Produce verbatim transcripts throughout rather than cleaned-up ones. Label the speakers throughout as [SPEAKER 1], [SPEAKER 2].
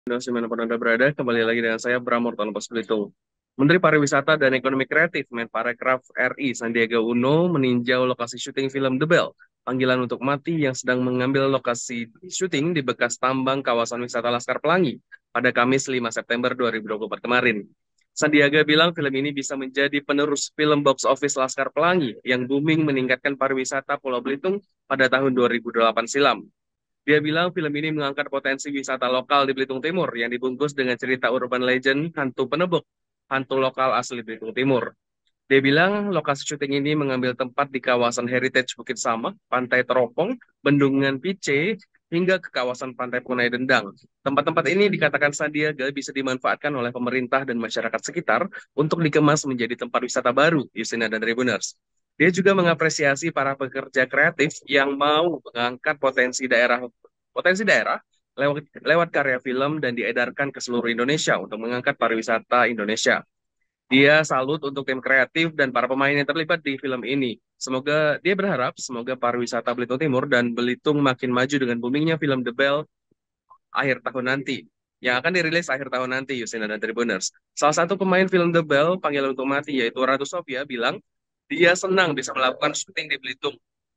[SPEAKER 1] Dimanapun Anda berada, kembali lagi dengan saya Bram Morton Pos Belitung. Menteri Pariwisata dan Ekonomi Kreatif Menparekraf R I Sandiaga Uno meninjau lokasi syuting film The Bell, Panggilan Untuk Mati yang sedang mengambil lokasi syuting di bekas tambang kawasan wisata Laskar Pelangi pada Kamis lima September dua ribu dua puluh empat kemarin. Sandiaga bilang film ini bisa menjadi penerus film box office Laskar Pelangi yang booming meningkatkan pariwisata Pulau Belitung pada tahun dua ribu delapan silam. Dia bilang film ini mengangkat potensi wisata lokal di Belitung Timur yang dibungkus dengan cerita urban legend hantu penebuk, hantu lokal asli Belitung Timur. Dia bilang lokasi syuting ini mengambil tempat di kawasan Heritage Bukit Samak, Pantai Teropong, Bendungan Pice, hingga ke kawasan Pantai Punai Dendang. Tempat-tempat ini dikatakan Sandiaga bisa dimanfaatkan oleh pemerintah dan masyarakat sekitar untuk dikemas menjadi tempat wisata baru, Yusina dan Tribuners. Dia juga mengapresiasi para pekerja kreatif yang mau mengangkat potensi daerah potensi daerah lewat, lewat karya film dan diedarkan ke seluruh Indonesia untuk mengangkat pariwisata Indonesia. Dia salut untuk tim kreatif dan para pemain yang terlibat di film ini. Semoga dia berharap semoga pariwisata Belitung Timur dan Belitung makin maju dengan boomingnya film The Bell akhir tahun nanti. Yang akan dirilis akhir tahun nanti, Yusina dan Tribuners. Salah satu pemain film The Bell, Panggilan Untuk Mati, yaitu Ratu Sofia, bilang dia senang bisa melakukan syuting di Belitung.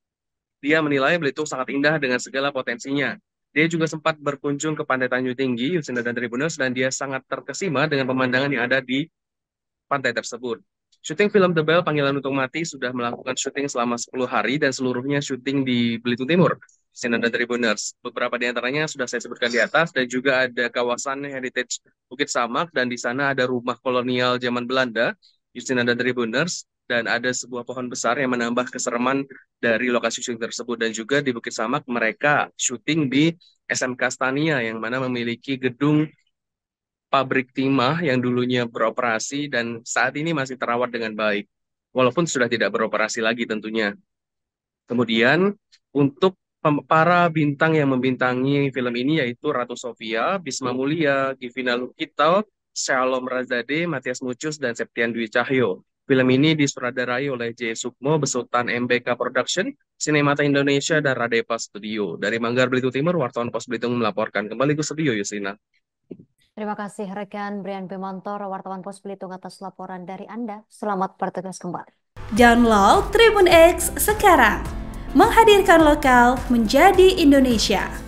[SPEAKER 1] Dia menilai Belitung sangat indah dengan segala potensinya. Dia juga sempat berkunjung ke Pantai Tanjung Tinggi, Yusina dan Tribuners, dan dia sangat terkesima dengan pemandangan yang ada di pantai tersebut. Syuting film The Bell Panggilan Untuk Mati sudah melakukan syuting selama sepuluh hari dan seluruhnya syuting di Belitung Timur, Sinar dan Tribuners. Beberapa di antaranya sudah saya sebutkan di atas dan juga ada kawasan Heritage Bukit Samak dan di sana ada rumah kolonial zaman Belanda, Justina dan Tribuners, dan ada sebuah pohon besar yang menambah kesereman dari lokasi syuting tersebut. Dan juga di Bukit Samak mereka syuting di S M K Stania yang mana memiliki gedung pabrik timah yang dulunya beroperasi dan saat ini masih terawat dengan baik, walaupun sudah tidak beroperasi lagi tentunya. Kemudian untuk para bintang yang membintangi film ini yaitu Ratu Sofia, Bisma Mulia, Givina Lukito, Shalom Razade, Matias Mucus, dan Septian Dwi Cahyo. Film ini disutradarai oleh J. Sukmo besutan M B K Production, Sinemata Indonesia, dan Radepa Studio. Dari Manggar Belitung Timur, wartawan Pos Belitung melaporkan. Kembali ke studio, Yusina.
[SPEAKER 2] Terima kasih rekan Brian Pimantor, wartawan Pos Belitung atas laporan dari Anda. Selamat bertugas kembali.
[SPEAKER 3] Download Tribun X sekarang, menghadirkan lokal menjadi Indonesia.